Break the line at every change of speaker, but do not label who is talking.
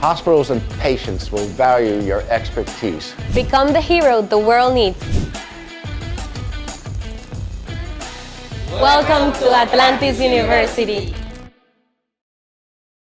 Hospitals and patients will value your expertise.
Become the hero the world needs. Welcome to Atlantis University.